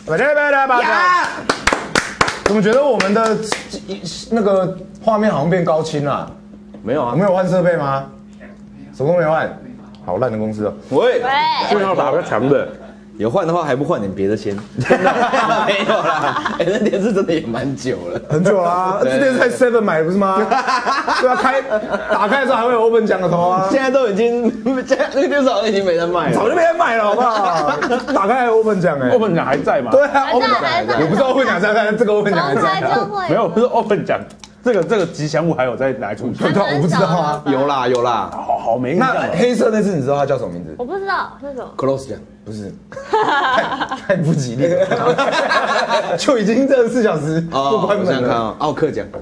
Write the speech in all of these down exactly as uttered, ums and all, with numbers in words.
来来来来吧！怎么觉得我们的那个画面好像变高清了？ 没有啊， 没有换设备吗？什么都没换，好烂的公司哦！ 喂， 就要打个强的。 有换的话还不换点别的先？没有啦，哎，那电视真的也蛮久了， 很久啦，这电视在 Seven 买的不是吗？对啊，开打开的时候还会有 Open 奖的头啊。 现在都已经，现在那个电视好像已经没在卖了， 早就没在卖了，好不好？打开还有 Open 奖哎 ，Open 奖还在吗？ 对啊，Open 奖还在，我不知道 Open 奖在不在，这个 Open 奖还在。 没有，不是 Open 奖。这个这个吉祥物还有在拿来出去？ 我不知道啊， 有啦有啦， 好好没印象。 那黑色那只你知道它叫什么名字？ 我不知道那种。 Close 奖不是，太太不吉利了，就已经这二十四小时不关门了。 看奥克奖，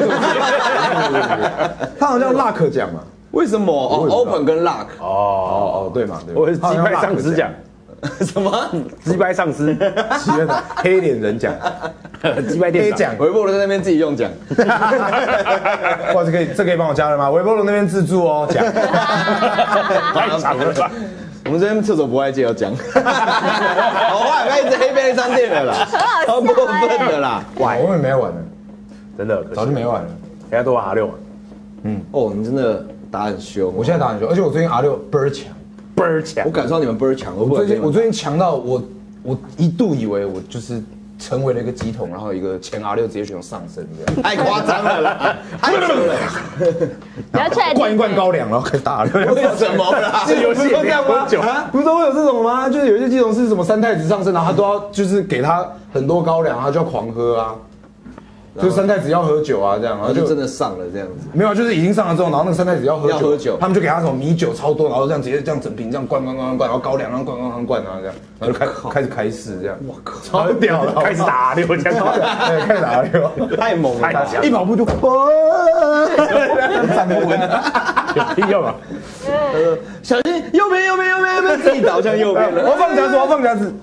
它好像叫 Luck 奖嘛？ 为什么？哦 ，Open 跟 Luck。 哦哦哦，对嘛对。 我是击败丧尸奖。 什么？ 击败丧尸？ 击败的黑脸人奖， 击败店长。 微波炉在那边自己用奖。 哇，这可以，这可以帮我加了吗？微波炉那边自助哦，奖。 太长了吧？ 我们这边厕所不爱借要讲，好坏，不要一直黑便利商店了啦，超过分的啦。 哇，我们没玩了， 真的早就没玩了。 现在都玩 R 六， 嗯，哦，你真的打很凶， 我现在打很凶，而且我最近 R 六倍儿强， 倍儿强。 我感受到你们倍儿强， 我最近我最近强到我我一度以为我就是成为了一个机桶，然后一个前 R 六直接选上升这样， 太夸张了啦，太扯了。 不要确定。 灌一灌高粱，然后开始打了。 为什么啦？ 这游戏这样吗？不是都会有这种吗？就是有些机桶是什么三太子上升，然后他都要就是给他很多高粱，他就要狂喝啊。就三太子要喝酒啊，这样，然后就真的上了这样子。 没有，就是已经上了之后，然后那个三太子要喝酒， 要喝酒， 他们就给他什么米酒超多，然后这样直接这样整瓶这样灌灌灌灌，然后高粱然后灌灌灌灌啊这样，然后就开开始开市这样。我靠，超屌了， 开始打 R 六这样， 对，开始打 R 六， 太猛了， 一跑步就哇，站不稳， 有必要吗？ 小心右边右边右边右边，自己倒向右边了。 我要放夹子，我要放夹子。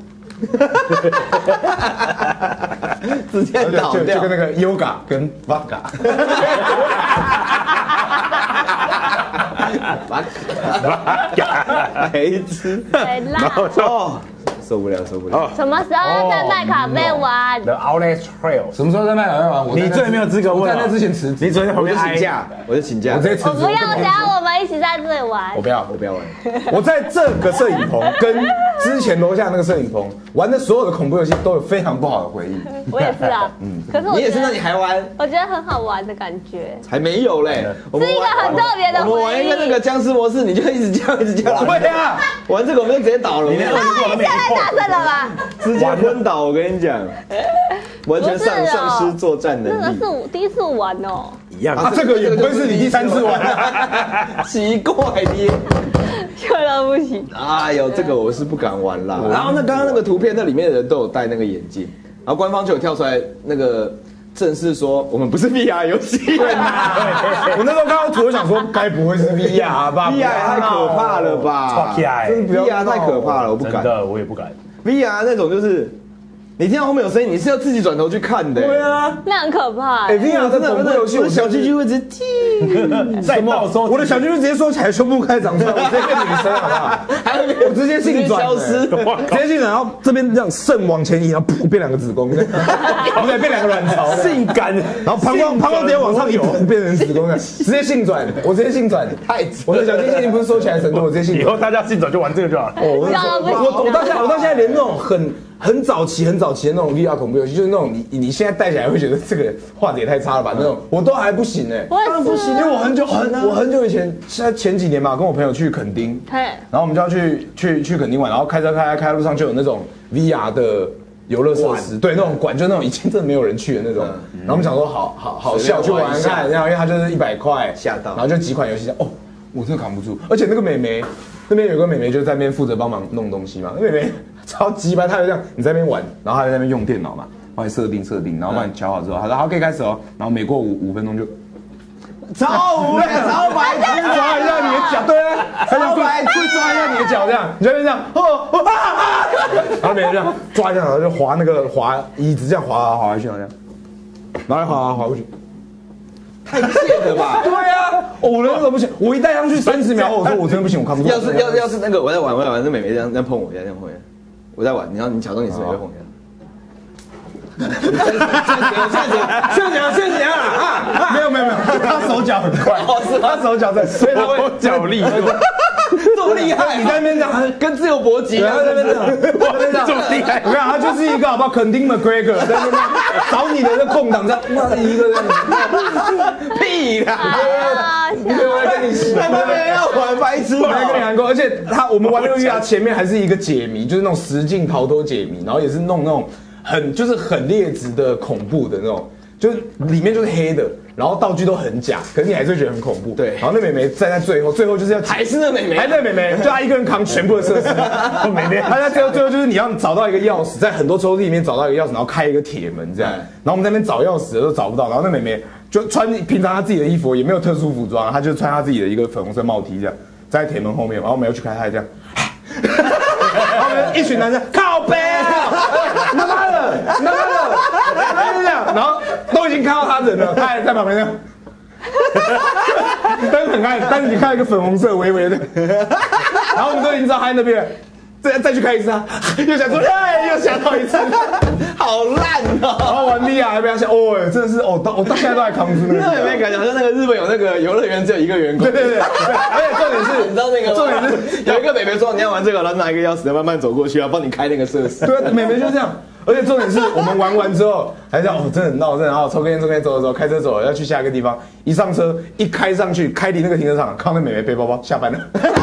直接倒掉， 就跟那个 Yoga 跟 Vodka， 黑吃， 然后哦，受不了受不了。 什么时候要在麦卡贝玩 ？The Outlet Trail 什么时候在麦卡贝玩？ 你最没有资格问。 我在那之前辞职， 你昨天旁边请假，我就请假， 我直接辞职。 我不要，我想要我们一起在这里玩。 我不要， 我不要玩。 我在这个摄影棚跟之前楼下那个摄影棚玩的所有的恐怖游戏都有非常不好的回忆。 我也是啊，嗯，可是我你也是，那你还玩？ 我觉得很好玩的感觉。 还没有嘞， 是一个很特别的回忆。 我们玩一个那个僵尸模式，你就一直叫一直叫。 对呀， 玩这个我们就直接倒了。 你现在太大声了吧？ 直接昏倒，我跟你讲，完全丧丧失作战能力。 那个是我第一次玩哦。 一样啊，这个也不会是你第三次玩， 奇怪的， 笑到不行。 哎呦，这个我是不敢玩啦。然后那刚刚那个图片，那里面的人都有戴那个眼镜，然后官方就有跳出来那个正式说我们不是 V R 游戏。 我那时候看到图，我想说该不会是 V R 吧 ？V R 太可怕了吧 ？V R 太可怕了，我不敢。 真的，我也不敢。 V R 那种就是你听到后面有声音，你是要自己转头去看的。 对啊， 那很可怕。 哎 ，V R 真的恐怖游戏， 我的小鸡鸡会直接再到时候我的小鸡鸡直接缩起来，胸部开始长出来，我直接变女生，好不好？我直接性转消失， 直接性转，然后这边这样肾往前移，然后噗变两个子宫，不对，变两个卵巢， 性感， 然后膀胱膀胱直接往上移，变成子宫，直接性转，我直接性转， 太我的小鸡鸡已经不是收起来的程度，我直接性转。 以后大家性转就玩这个就好了。 哦，我我到现在我到现在连那种很。很早期、很早期的那种 V R 恐怖游戏，就是那种你你现在戴起来会觉得这个画质也太差了吧？那种我都还不行哎， 当然不行， 因为我很久很我很久以前，现在前几年嘛，跟我朋友去垦丁，然后我们就要去去去垦丁玩，然后开车开开开路上就有那种 V R 的游乐设施，对，那种馆就那种以前真的没有人去的那种，然后我们想说好好好笑去玩看，然后因为它就是一百块， 吓到， 然后就几款游戏，哦，我真的扛不住，而且那个美眉。那边有个妹妹就在那边负责帮忙弄东西嘛，那妹妹超级白，她就这样你在那边玩，然后她在那边用电脑嘛，帮你设定设定，然后帮你调好之后，她说好可以开始哦，然后每过五五分钟就超无聊，超白痴， 抓一下你的脚，对啊，超白痴，抓一下你的脚这样，你就这样，哦哦啊啊，然后妹妹这样抓一下，然后就滑那个滑椅子这样滑滑下去，然后这样，然后滑滑滑过去。 太贱了吧？ 对啊，我那个不行，我一戴上去三十秒，我说我真的不行，我看不住。 要是要要是那个我在玩，我在玩，那美眉这样这样碰我一下，这样碰我一下，我在玩，然后你假装你是美眉碰我一下， 这样子，这样子，这样子，这样子啊啊！ 没有没有没有，他手脚很快，他手脚在，所以他会脚力。 这么厉害！ 你在那边讲， 跟自由搏击， 他在那边讲， 这么厉害！ 我看他就是一个好不好？肯定 McGregor 在那边找你的那空档，这样哇一个这样子， 屁啦！ 我来跟你洗， 他们要玩白痴， 我来跟你韩国，而且他我们玩那个 V R 前面还是一个解谜，就是那种实境逃脱解谜，然后也是弄那种很就是很劣质的恐怖的那种。就是里面就是黑的，然后道具都很假，可是你还是觉得很恐怖。 对， 然后那妹妹站在最后，最后就是要还是那妹妹， 还是那妹妹，就她一个人扛全部的设施。妹妹，她在最后最后就是你要找到一个钥匙，在很多抽屉里面找到一个钥匙，然后开一个铁门这样。然后我们在那边找钥匙的时候找不到，然后那妹妹就穿平常她自己的衣服，也没有特殊服装，她就穿她自己的一个粉红色帽 T 这样，在铁门后面，然后我们要去开，她这样。然后我们一群男生靠背啊，他妈的，他妈的，他就这样，然后都已经看到他人了，他还在旁边这样，灯很暗，但是你看到一个粉红色微微的，然后我们都已经知道他在那边，再再去开一次啊，又想说，哎，又想到一次， 好烂哦！ 然后玩 V R 还被他想，哦，真的是，哦，到我到现在都还扛不住那个。 那有没有感觉好像那个日本有那个游乐园只有一个员工？ 对对对，而且重点是， 你知道那个？重点是有一个美眉说你要玩这个，然后拿一个钥匙，慢慢走过去，然后帮你开那个设施。 对，美眉就这样。而且重点是我们玩完之后，还这样哦，真的很闹，真的，然后抽根烟，抽根烟，走走走，开车走了，要去下一个地方。一上车，一开上去，开离那个停车场，看到那美眉背包包，下班了。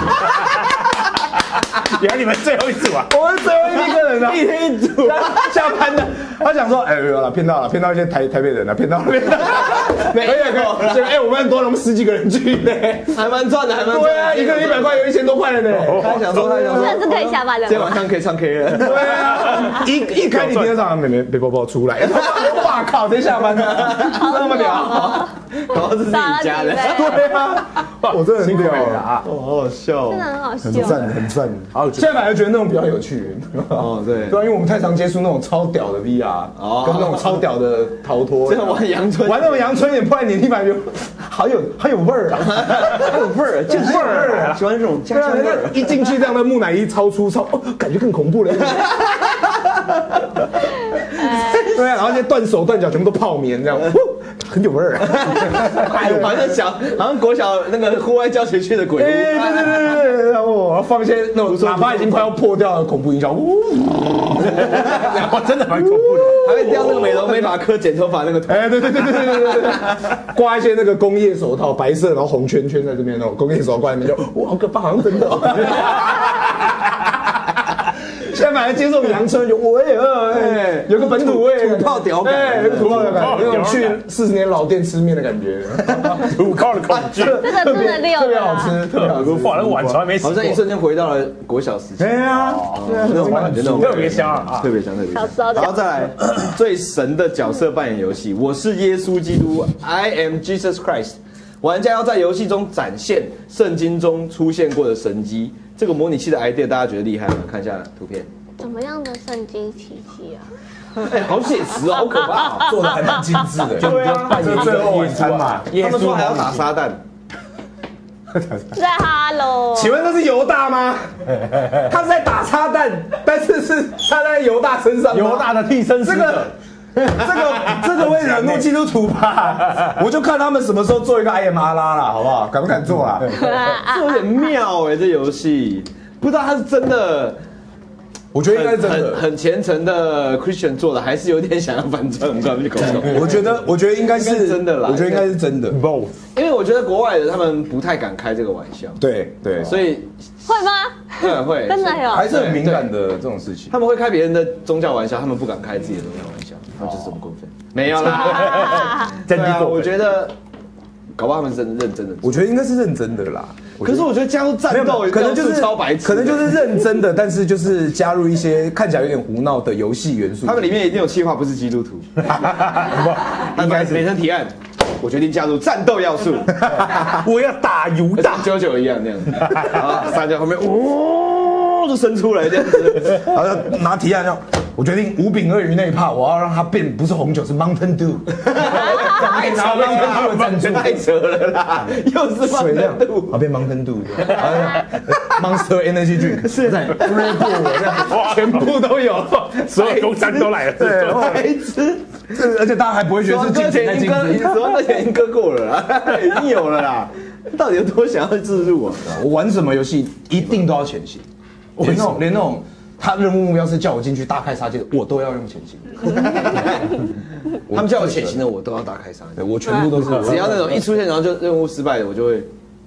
原来你们最后一组啊！ 我是最后一个人啊， 一天一组， 下班的。他想说，哎，没有了，骗到了，骗到一些台台北人了，骗到了，骗到了。可以可以，哎，我们很多人，我们十几个人去呢， 还蛮赚的，还蛮赚的。 对啊，一个人一百块，有一千多块了呢。 他想说，他想说， 这是可以下班的。 今天晚上可以唱 K 了。 对啊，一一开你停车场，妹妹背包包出来，哇靠，谁下班呢？那么屌， 然后是自己家的。 对啊，我真的很屌啊， 哦，好好笑， 真的很好笑， 很赞很赞。 好， 现在反而觉得那种比较有趣。 哦，对， 对啊，因为我们太常接触那种超屌的 V R，哦，跟那种超屌的逃脱， 这样玩阳春， 玩那种阳春也破坏年轻版就好有好有味儿啊， 好有味儿，就是味儿啊，喜欢这种家乡味儿。 一进去这样的木乃伊超粗糙，哦，感觉更恐怖了。对啊，然后这些断手断脚全部都泡棉这样，很有味儿啊。 好像小，好像国小那个户外教学区的鬼屋。 对对对对对，然后我放一些那种喇叭已经快要破掉的恐怖音效，呜， 哇，真的蛮恐怖的， 还会掉那个美容美发科剪头发那个头。 哎，对对对对对对对对，挂一些那个工业手套，白色然后红圈圈在这边那种工业手套挂在那边就，哇，好可怕，好像真的。现在反而接受阳春，有喂哎，有个本土味， 土炮屌感， 哎，有个土炮屌感，有种去四十年老店吃面的感觉， 土炮的恐惧， 这个真的溜， 特别好吃，特别好吃。 哇，那个碗从来没洗过， 好像一瞬间回到了国小时期。 对啊， 那种感觉，那种特别香啊， 特别香，特别香。然后再来最神的角色扮演游戏，我是耶稣基督 ，I am Jesus Christ。玩家要在游戏中展现圣经中出现过的神迹。这个模拟器的 idea 大家觉得厉害吗？看一下图片。 怎么样的圣经奇迹啊？ 哎，好写实哦，好可怕， 做的还蛮精致的。 对啊， 扮演最后晚餐嘛， 他们说还要打撒旦。 在哈喽， 请问那是犹大吗？他是在打撒旦，但是是撒旦在犹大身上， 犹大的替身使者。 这个这个会惹怒基督徒吧？我就看他们什么时候做一个 I am 阿拉啦，好不好？敢不敢做啦？ 这有点妙哎，这游戏不知道他是真的， 我觉得应该是真的， 很很虔诚的 Christian 做的，还是有点想要反转，我们搞不懂。 我觉得我觉得应该是真的啦， 我觉得应该是真的 ，both。 因为我觉得国外的他们不太敢开这个玩笑， 对对， 所以会吗？ 对会， 真的有， 还是很敏感的这种事情。 他们会开别人的宗教玩笑，他们不敢开自己的宗教玩笑，他们就是这么过分。没有啦， 真的， 我觉得，搞不好他们是认真的。 我觉得应该是认真的啦。 可是我觉得加入战斗， 可能就是超白痴， 可能就是认真的，但是就是加入一些看起来有点胡闹的游戏元素。 他们里面一定有企划，不是基督徒。应该是每人提案，我决定加入战斗要素， 我要打犹大， 九九一样那样子。然后三在后面，哦，就伸出来这样子， 然后拿提案这样。 我决定五饼二鱼那一趴，我要让它变不是红酒，是 Mountain Dew。 太扯了啦， 赞助太扯了啦，又是水量 Mountain Dew， 好变 Mountain Dew， Monster Energy Drink 是在 Red Bull， 全部都有， 所有公餐都来了， 对， 白痴。 而且大家还不会觉得是竞争在竞争， 什么钱已经割过了啦，已经有了啦。到底有多想要置入啊？ 我玩什么游戏一定都要潜行，连那种连那种他任务目标是叫我进去大开杀戒的，我都要用潜行。 他们叫我潜行的，我都要大开杀戒。 对我全部都是， 只要那种一出现然后就任务失败的，我就会。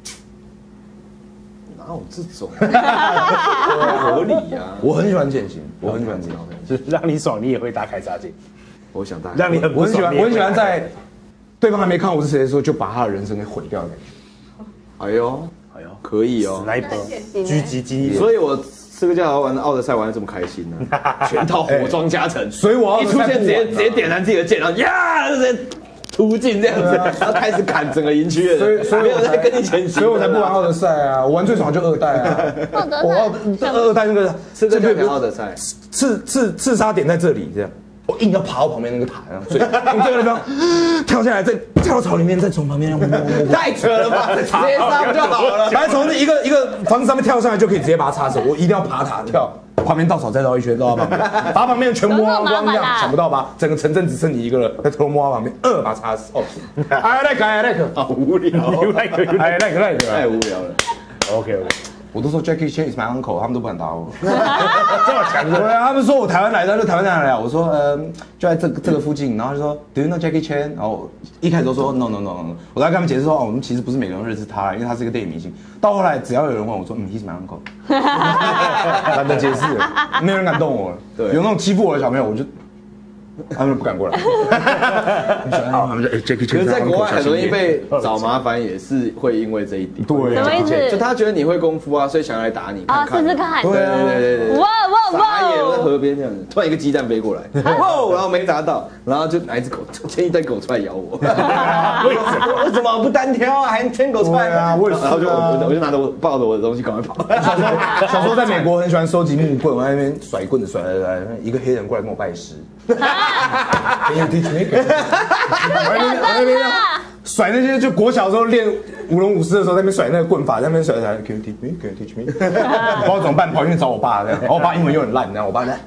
哪有这种？合理呀！ 我很喜欢潜行，我很喜欢潜行， 就是让你爽，你也会大开杀戒。 我想大， 让你很我很喜欢，我很喜欢在对方还没看我是谁的时候，就把他的人生给毁掉的感觉。 哎呦，哎呦，可以哦， 来一波狙击机， 所以我这个叫玩奥德赛玩的这么开心呢，全套火装加成， 所以我一出现直接直接点燃自己的剑，然后呀，直接突进这样子，然后开始砍整个营区的人， 所以所以没有在跟你前行， 所以我才不玩奥德赛啊，我玩最爽就二代啊，我二代那个这个叫奥德赛， 刺刺刺杀点在这里这样。我硬要爬到旁边那个塔上，所以从这个地方跳下来，再跳到草里面，再从旁边太扯了吧，直接杀不就好了？ 反正从一个一个房子上面跳上来就可以直接把它插手。我一定要爬塔跳，旁边稻草再绕一圈绕到旁边，把旁边全摸光光，这样想不到吧？整个城镇只剩你一个了，在偷摸到旁边，呃，把它插死。哦 ，I like I like， 好无聊 ，You like I like like， 太无聊了。 OK OK。 我都说 Jackie Chan is my uncle， 他们都不敢打我。 这么强的？ 对啊，他们说我台湾来的，就台湾哪里来？我说，嗯，就在这个这个附近。然后就说 ，Do you know Jackie Chan？ 然后一开始都说 No No No No。我在跟他们解释说，哦，我们其实不是每个人认识他，因为他是一个电影明星。到后来，只要有人问我说，嗯 ，He's my uncle， 懒得解释了，没有人敢动我了。对，有那种欺负我的小朋友，我就。他们不敢过来。他们就哎 ，Jackie Chan。 可是在国外很容易被找麻烦，也是会因为这一点。 对， 什么意思？ 就他觉得你会功夫啊，所以想要来打你。 啊，试试看。 对对对对。 哇哇哇！ 傻眼，我在河边这样子，突然一个鸡蛋飞过来，哇，然后没砸到，然后就拿一只狗，牵一堆狗出来咬我。为什么？为什么不单挑啊？还牵狗出来啊？为什么？ 然后就我我就拿着我抱着我的东西赶快跑。 小时候小时候在美国很喜欢收集木棍，我在那边甩棍子甩来甩来，一个黑人过来跟我拜师。Can you teach me？ 我那边甩那些，就国小时候练舞龙舞狮的时候，在那边甩那个棍法，在那边甩甩。Can you teach me？Can you teach me？ 不知道怎么办，跑进去找我爸这样。然后我爸英文又很烂，然后我爸来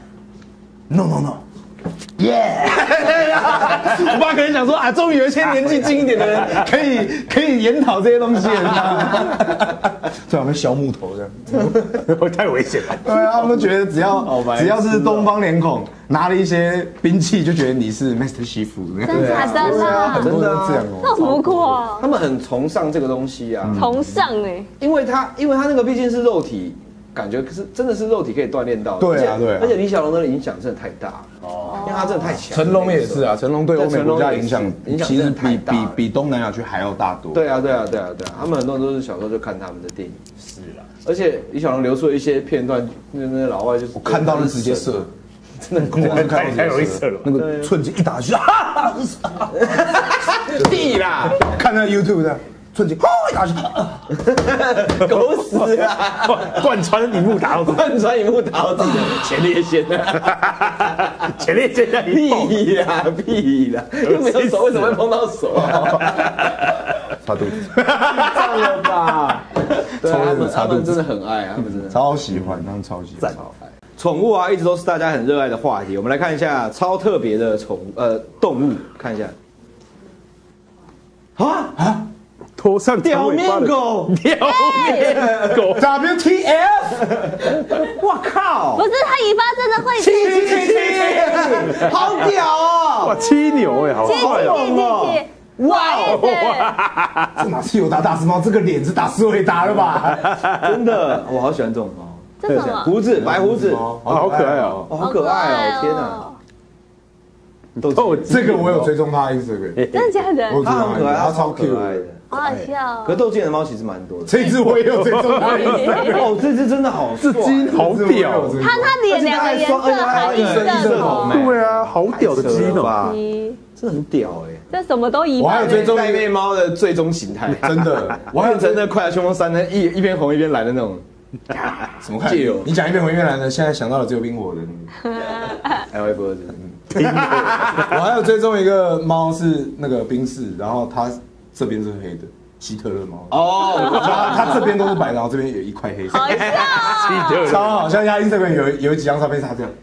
，No No No。Yeah， 我爸可能想说啊，终于有一些年纪轻一点的人可以可以研讨这些东西了，你知道吗？最好会削木头这样， 会太危险了。 对啊，他们都觉得只要只要是东方脸孔，拿了一些兵器，就觉得你是 Master 媳妇。 真的假的啦？ 很多人这样哦。 那不过， 他们很崇尚这个东西啊， 崇尚哎， 因为他因为他那个毕竟是肉体。感觉可是真的是肉体可以锻炼到， 对啊对啊， 而且李小龙的影响真的太大了哦，因为他真的太强。 成龙也是啊，成龙对欧美国家影响影响其实比比比东南亚区还要大多。 对啊对啊对啊对啊，他们很多人都是小时候就看他们的电影。是啊，而且李小龙流出了一些片段，那那老外就是我看到了直接射，真的光是看太容易射了， 那个寸劲一打去， 地啦， 看那 YouTube 的。瞬间，哦，打去， 狗屎啊！ 贯穿荧幕打到， 贯穿荧幕打到自己的前列腺， 前列腺在屁啦屁啦，又没有手，为什么会碰到手？ 擦肚子， 算了吧。对，他们他们真的很爱啊，他们真的超喜欢，他们超喜欢。 宠物啊，一直都是大家很热爱的话题。我们来看一下超特别的宠呃动物，看一下。啊啊！ 头上屌面狗， 屌面狗 ，W T F！ 我靠！ 不是，它尾巴真的会七七七，好屌哦！ 哇，七牛哎，好帅哦！哇哦！这哪是有打大师猫？这个脸是打斯维达了吧？ 真的，我好喜欢这种猫。 这什么？ 胡子，白胡子， 好可爱哦！ 好可爱哦！天哪！ 哦，这个我有追踪他 Instagram， 真的假的？ 他很可爱，他超可爱的。 好好笑。 可是斗鸡眼的猫其实蛮多的， 这只我也有追踪它。 哦，这只真的好， 这鸡好屌， 它它脸两个颜色很一色头， 对啊，好屌的鸡呢， 这很屌哎， 这什么都一样。我还有追踪狒狒猫的最终形态， 真的， 我还有追那快乐旋风三，那一一边红一边蓝的那种什么看？你讲一遍回越南的，现在想到的只有冰火的。 还有一波是。 我还有追踪一个猫是那个冰室，然后它这边是黑的。希特勒猫哦， 它它这边都是白的，然后这边有一块黑色， 好笑， 超好像亚音这边有有几张照片是他这样。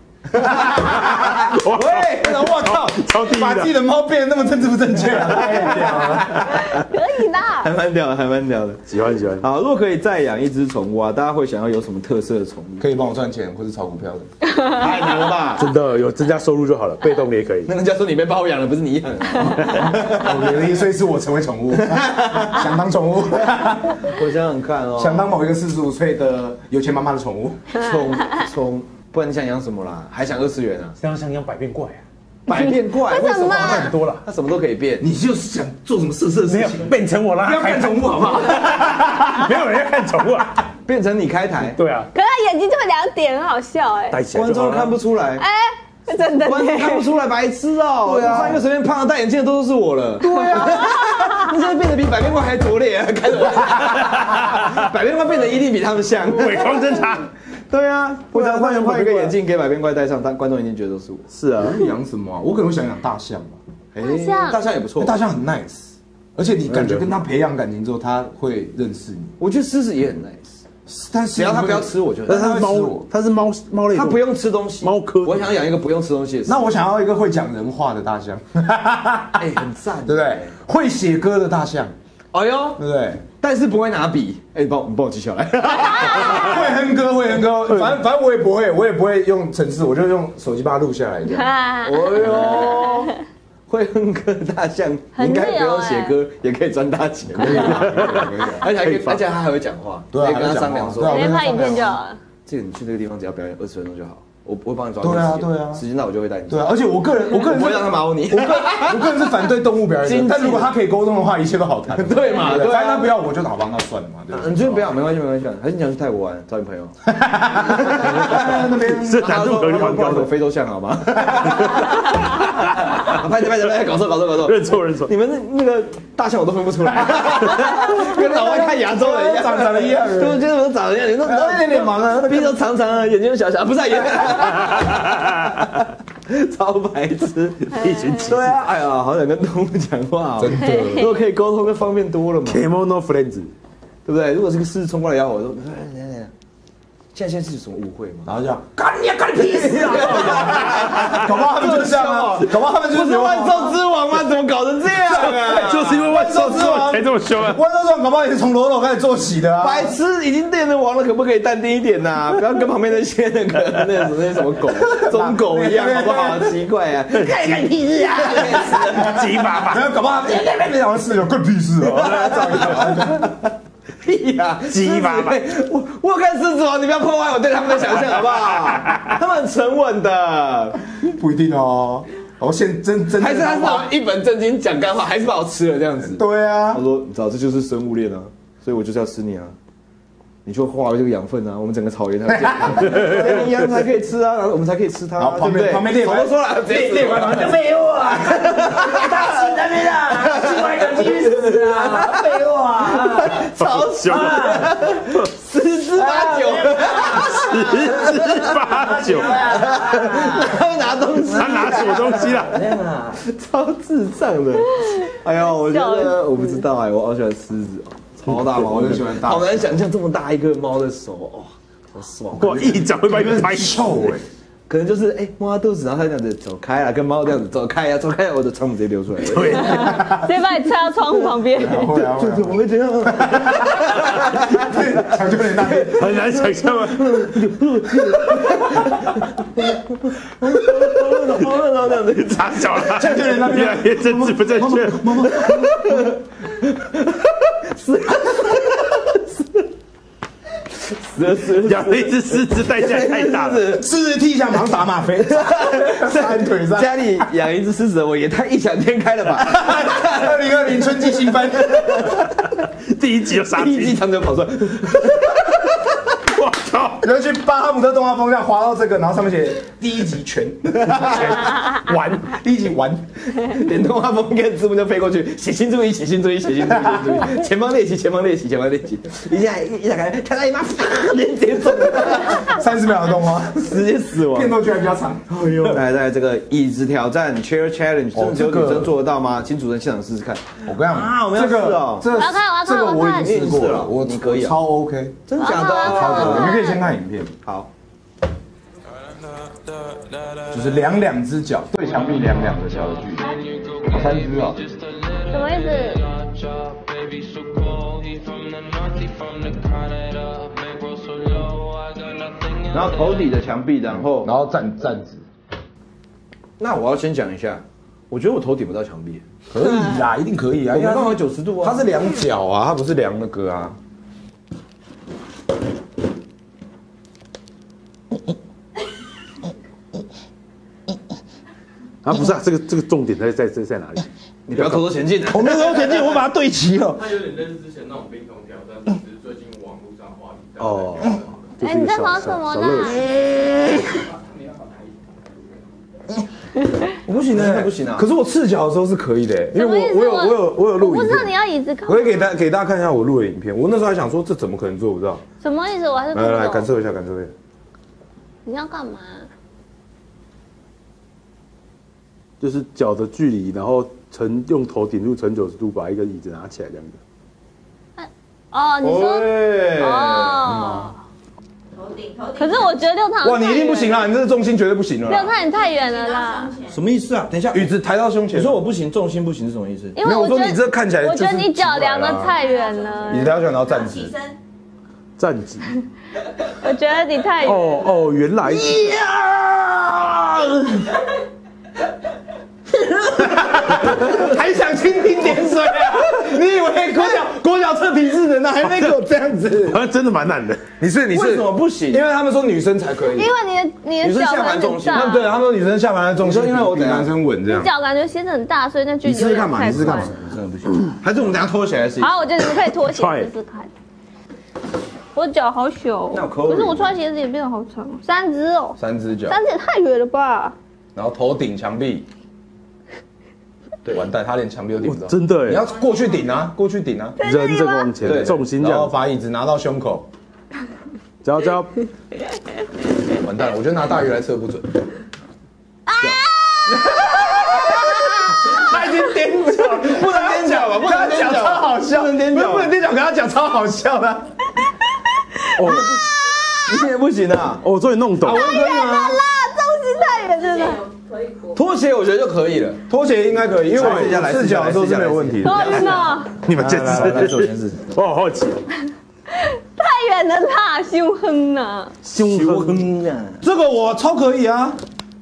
喂，我靠， 超低把自己的猫变得那么政治不正确啊，太屌了， 可以的， 还蛮屌的，还蛮屌的， 喜欢喜欢。 好，如果可以再养一只宠物啊，大家会想要有什么特色的宠物？ 可以帮我赚钱或是炒股票的， 太难了吧？ 真的有增加收入就好了，被动的也可以。 那人家说你被包养了，不是你养的。 我一岁是我成为宠物，想当宠物， 我想想看哦， 想当某一个四十五岁的有钱妈妈的宠物， 宠宠。不然你想养什么啦？还想二次元啊？ 这样想养百变怪啊！ 百变怪为什么？ 很多了， 它什么都可以变。 你就是想做什么色色的事情？ 变成我啦！ 不要看宠物好不好？ 没有人要看宠物啊！ 变成你开台？ 对啊。 可是他眼睛就会两点，很好笑哎。 观众看不出来。 哎，真的。 观众看不出来，白痴哦！对啊，上一个随便胖的戴眼镜的都是我了。对啊。你现在变得比百变怪还拙劣啊！开始。百变怪变得一定比他们像。 伪装侦查。 对啊，我想换换一个眼镜给百变怪戴上，但观众一定觉得都是我。 是啊， 养什么？我可能会想养大象吧。 大象， 大象也不错， 大象很 nice， 而且你感觉跟他培养感情之后，他会认识你。 我觉得狮子也很 nice， 但是只要他不要吃我就。 但是它是猫，它是猫猫类， 它不用吃东西。猫科，我想养一个不用吃东西的。 那我想要一个会讲人话的大象， 哎，很赞， 对不对？会写歌的大象， 哎呦， 对不对？ 但是不会拿笔，哎，你帮我，你帮我记下来。 会哼歌，会哼歌，反正反正我也不会，我也不会用程式，我就用手机把它录下来。 哎呦，会哼歌的大象，应该不用写歌也可以赚大钱。而且还可以，而且他还会讲话， 对， 可以跟他商量说， 直接拍影片就好了。 这个你去这个地方只要表演二十分钟就好。我我会帮你抓。 对啊，对啊， 时间到我就会带你。 对啊，而且我个人，我个人不会让他毛你。 我个我个人是反对动物表演，但如果他可以沟通的话，一切都好谈。 对嘛？对， 反正他不要，我就好帮他算了嘛。对， 你这边不要，没关系，没关系。还是你想去泰国玩，找你朋友。 那边是难度可能蛮高的， 非洲象好吗？拍着拍着拍着，搞错搞错搞错， 认错认错。 你们那那个大象我都分不出来，跟老外看亚洲人一样， 长长得一样， 对，觉得我长得一样，你都有点脸盲啊，鼻子长长啊，眼睛小小，不是眼。超白痴，一群对啊，哎呀，好想跟动物讲话， 真的， 如果可以沟通，就方便多了嘛。 Kemono friends， 对不对？如果是个狮子冲过来咬我，我说，现在现在是有什么误会吗？ 然后就干你干屁事啊！搞不好他们就这样啊，搞不好他们就是万兽之王吗？怎么搞成这样啊？ 就是因为万兽之王才这么凶啊！ 万兽之王搞不好也是从罗罗开始做起的啊！ 白痴，已经变成王了，可不可以淡定一点呐？不要跟旁边那些那个那那些什么狗、忠狗一样，好不好？奇怪啊！干干屁事啊！ 鸡巴巴， 然后搞不好那两个室友更屁事啊！ 屁呀， 鸡巴巴！ 我我看狮子王，你不要破坏我对他们的想象好不好？他们很沉稳的， 不一定哦。我现真真还是他是那种一本正经讲干话，还是把我吃了这样子。 对啊， 我说你知道这就是生物链啊，所以我就是要吃你啊。你就化为这个养分啊，我们整个草原才健康，跟营养才可以吃啊，然后我们才可以吃它，对不对？ 旁边列我都说了，列列完了， 废话，大吃那边的，另外一个鸡死啊，废话， 超凶，十之八九， 十之八九， 他会拿东西， 他拿什么东西啦？ 超智障的，哎呦，我觉得我不知道哎，我好喜欢狮子哦。超大毛， 我就喜欢大， 好难想象这么大一个猫的手哦，好爽！ 哇，一掌会把你拍臭哎， 可能就是哎摸它肚子，然后它这样子走开了，跟猫这样子走开呀，走开呀，我的肠子直接流出来，对， 直接把你插到窗户旁边， 会啊， 怎么会这样？ 抢救人那边很难想象吗？ 然后这样子插脚了， 抢救人那边越来越政治不正确。 死了死了， 养了一只狮子代价太大了， 狮子踢向马上打吗啡，三腿上。 家里养一只狮子，我也太异想天开了吧！ 二零二零春季新番， 第一集就杀， 第一集长就跑出来。 我靠！ 然后去巴哈姆特动画风这样滑到这个，然后上面写第一集全全， 玩，一起玩， 连动画风跟字幕就飞过去，写新注意，写新注意，写新注意，写新注意，前方练习，前方练习，前方练习，一下一打开，看到一妈，连接中， 三十秒的动画， 直接死亡。 片头居然比较长。 哎呦，来来，这个椅子挑战 Chair Challenge， 真的只有女生做得到吗？请主人现场试试看。 我跟你讲啊，我们要试哦， 这个这个我已经试过了，我你可以， 超 OK， 真的假的？ 超 OK， 你们可以先看影片。 好。 就是量两只脚，对墙壁量两个脚的距离，三只啊？ 什么意思？ 然后头底的墙壁，然后然后站站直。 那我要先讲一下，我觉得我头顶不到墙壁， 可以啦，一定可以啊， 我们刚好九十度啊， 它是量脚啊，它不是量那个啊。 啊，不是啊，这个这个重点在在在在哪里？ 你不要偷偷前进， 我没有偷偷前进，我把它对齐了。 它有点类似之前那种冰桶挑战，只是最近网络上话题。 哦， 哎，你在忙什么呢？ 我不行的， 不行啊。 可是我赤脚的时候是可以的，因为我我有我有我有录影。 我不知道你要椅子靠。 我会给大给大家看一下我录的影片。我那时候还想说，这怎么可能做不到？ 什么意思？我还是来来来，感受一下，感受一下。 你要干嘛？ 就是脚的距离，然后呈用头顶住呈九十度，把一个椅子拿起来这样子。 哦，你说哦，头顶头顶。可是我觉得六趟哇，你一定不行啦，你这个重心绝对不行了。 六趟你太远了啦。 什么意思啊？等一下， 椅子抬到胸前。 你说我不行，重心不行是什么意思？ 因为我说你这看起来， 我觉得你脚量的太远了。 椅子抬到胸前，然后站直。 站直。 我觉得你太远。 哦哦，原来。 还想蜻蜓点水啊？你以为国脚国脚测体智能呢？还没给我这样子？ 好像真的蛮难的。 你是你是为什么不行？ 因为他们说女生才可以。 因为你的你的脚感重心， 对，他们说女生下盘的重心，因为我比男生稳这样。 脚感觉其实很大，所以那距离你试试看嘛，你试试看嘛， 真的不行。还是我们等下脱鞋来试？ 好，我觉得你们可以脱鞋试试看。我脚好小，可是我穿鞋子也变得好长，三只哦， 三只脚， 三只也太远了吧？ 然后头顶墙壁。对，完蛋，他连墙壁都顶不到。 真的， 你要过去顶啊，过去顶啊， 人这个往前，重心这样， 然后把椅子拿到胸口。 只要只要， 完蛋了，我觉得拿大鱼来测不准。啊！他已经踮脚，不能踮脚吧？不能踮脚，超好笑，不能踮脚，不能踮脚，跟他讲超好笑的。 哦，你也不行啊！ 我终于弄懂。 太远了啦，重心太远，真的。 拖鞋我觉得就可以了， 拖鞋应该可以，因为我赤脚的时候是没有问题的。 真的， 你们坚持， 来做先试。 我好好奇， 太远了啦，凶狠呐， 凶狠呀！ 这个我超可以啊！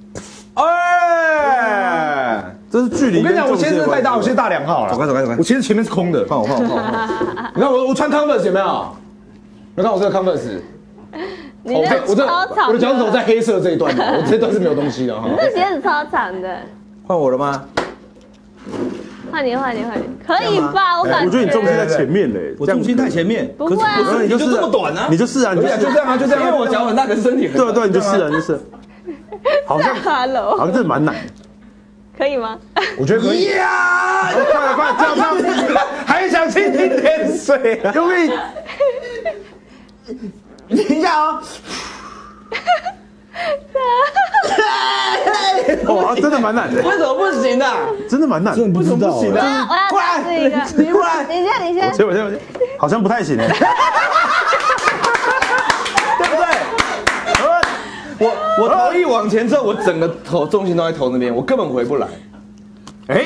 哎， 这是距离。 我跟你讲，我鞋子太大，我鞋子大两号了。 走开走开走开， 我鞋子前面是空的。放我放我放我。你看我我穿 Converse 有没有？你看我这个 Converse。 你的我这超长， 我的脚趾头在黑色这一段的，我这一段是没有东西的哈。 你这鞋子超长的。 换我了吗？ 换你换你换你，可以吧？我感觉。 我觉得你重心在前面嘞， 我重心太前面。 不会啊， 你就这么短啊？ 你就是啊，你就就这样啊，就这样。 因为我脚很大，可是身体很对对，你就是啊，就是。好像 Hello， 好像真的蛮难。 可以吗？ 我觉得可以。呀！快了快，这样这样，还想蜻蜓点水啊？ 用力。 等一下哦。 哇，真的蛮难的。 为什么不行啊？ 真的蛮难的。 不知道。 我要我要试一个， 你过来， 你先你先。 先我先我先，好像不太行哎。 对不对？我我头一往前之后，我整个头重心都在头那边，我根本回不来。哎。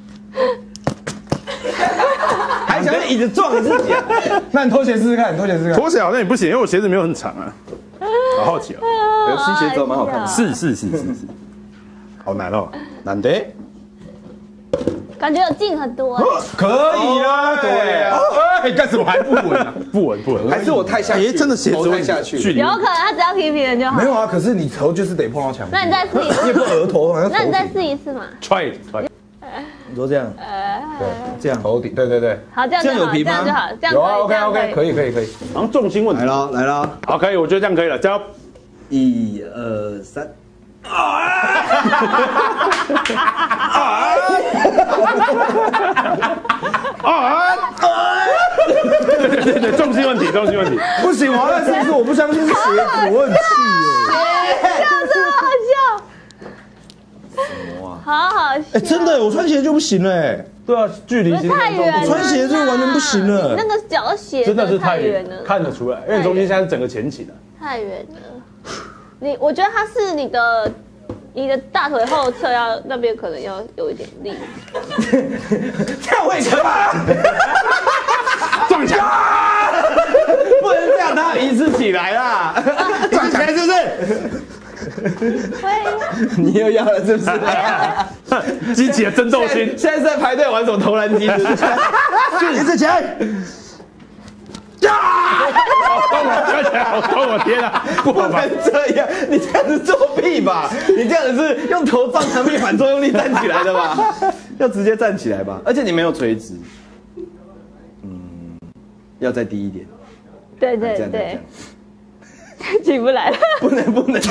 还想用椅子撞你自己？ 那你拖鞋试试看，你拖鞋试试看。 拖鞋好像也不行，因为我鞋子没有很长啊。好好奇哦。 有新鞋子蛮好看的。 是是是是是。好难哦，难的。 感觉有劲很多。 可以啊，对啊。哎，干什么还不稳啊？ 不稳不稳， 还是我太下去？ 哎，真的鞋子太下去。 有可能他只要平平的就好。 没有啊，可是你头就是得碰到墙。 那你再试一次。 你也不额头，好像。 那你再试一次嘛。 try try。 你说这样？对，这样头顶，对对对。 好，这样就好，这样就好，这样有啊 ，OK OK，可以可以可以。 好像重心问题。 来了来了， 好，可以，我觉得这样可以了，加。 一二三。 啊！对对对对，重心问题，重心问题。 不行，我要试一次，我不相信是鞋子，我很气耶。 笑，真好笑。什么啊？好好笑。 哎，真的，我穿鞋就不行了。哎， 对啊，距离太远了， 穿鞋就完全不行了。 那个脚鞋真的是太远了， 看得出来，因为中间现在是整个前倾的。 太远了。你，我觉得它是你的。你的大腿后侧要那边可能要有一点力， 这样会可怕， 撞墙， 不能这样，他一次起来啦， 撞起来是不是？ 会， 你又要了是不是？ 激起了争斗心。 现在是在排队玩什么投篮机？是不是？ 一次起来。 呀！好痛啊！想起来好痛啊！天啊， 不能这样，你这样子作弊吧？你这样子是用头撞墙壁反作用力站起来的吧？要直接站起来吧？而且你没有垂直，嗯，要再低一点。 对对对，起不来了。 不能不能，不行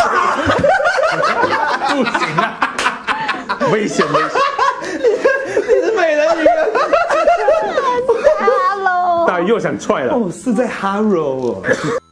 啊！危险危险！ 你是美人鱼。 Hello， 大鱼又想踹了。 哦，是在 Harrow 哦。